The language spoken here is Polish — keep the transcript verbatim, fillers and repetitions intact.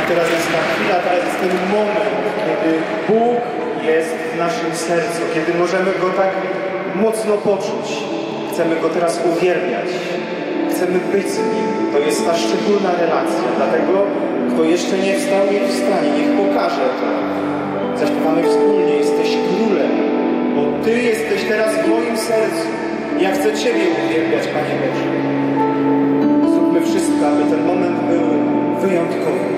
I teraz jest ta chwila, teraz jest ten moment, kiedy Bóg jest w naszym sercu, kiedy możemy Go tak mocno poczuć. Chcemy Go teraz uwielbiać. Chcemy być z Nim. To jest ta szczególna relacja. Dlatego, kto jeszcze nie wstał, niech wstanie, niech pokaże to. Zaśpiewamy wspólnie, jesteś królem, bo Ty jesteś teraz w moim sercu. Ja chcę Ciebie uwielbiać, Panie Boże. Zróbmy wszystko, aby ten moment był wyjątkowy.